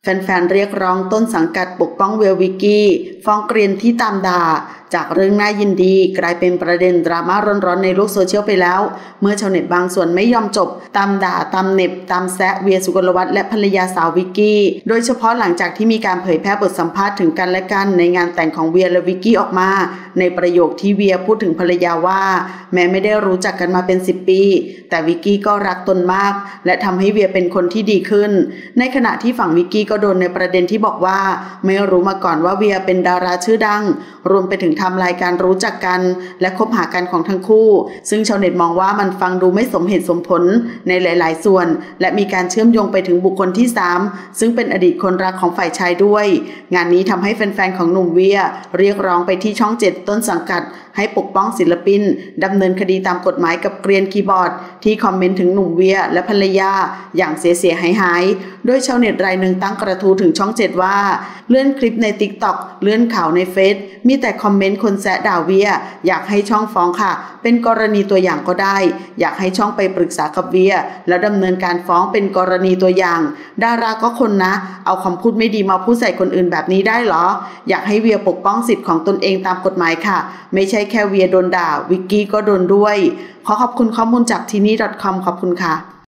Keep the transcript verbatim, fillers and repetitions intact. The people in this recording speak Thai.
แฟนๆเรียกร้องต้นสังกัดปกป้องเวียวิกกี้ฟ้องเกรียนที่ตามด่าจากเรื่องน่ายินดีกลายเป็นประเด็นดราม่าร้อนๆในโลกโซเชียลไปแล้วเมื่อชาวเน็ตบางส่วนไม่ยอมจบตามด่าตามเน็บตามแซะเวียสุกลวัฒน์และภรรยาสาววิกกี้โดยเฉพาะหลังจากที่มีการเผยแพร่บทสัมภาษณ์ถึงกันและกันในงานแต่งของเวียและวิกกี้ออกมาในประโยคที่เวียพูดถึงภรรยาว่าแม้ไม่ได้รู้จักกันมาเป็นสิบปีแต่วิกกี้ก็รักตนมากและทำให้เวียเป็นคนที่ดีขึ้นในขณะที่ฝั่งวิกกี้ก็โดนในประเด็นที่บอกว่าไม่รู้มาก่อนว่าเวียเป็นดาราชื่อดังรวมไปถึงไทม์ไลน์การรู้จักกันและคบหากันของทั้งคู่ซึ่งชาวเน็ตมองว่ามันฟังดูไม่สมเหตุสมผลในหลายๆส่วนและมีการเชื่อมโยงไปถึงบุคคลที่สามซึ่งเป็นอดีตคนรักของฝ่ายชายด้วยงานนี้ทำให้แฟนๆของหนุ่มเวียเรียกร้องไปที่ช่องเจ็ดต้นสังกัดให้ปกป้องศิลปินดำเนินคดีตามกฎหมายกับเกรียนคีย์บอร์ดที่คอมเมนต์ถึงหนุ่มเวียและภรรยาอย่างเสียๆหายๆโดยชาวเน็ตรายหนึ่งตั้งกระทู้ถึงช่องเจ็ดว่าเลื่อนคลิปใน ติ๊กต็อก เลื่อนข่าวในเฟซมีแต่คอมเมนต์คนแซะด่าเวียอยากให้ช่องฟ้องค่ะเป็นกรณีตัวอย่างก็ได้อยากให้ช่องไปปรึกษากับเวียแล้วดำเนินการฟ้องเป็นกรณีตัวอย่างดาราก็คนนะเอาคำพูดไม่ดีมาพูดใส่คนอื่นแบบนี้ได้เหรออยากให้เวียปกป้องสิทธิ์ของตนเองตามกฎหมายค่ะไม่ใช่แค่เวียโดนด่าวิกกี้ก็โดนด้วยขอขอบคุณข้อมูลจากทีนี่ ดอท คอม ขอบคุณค่ะ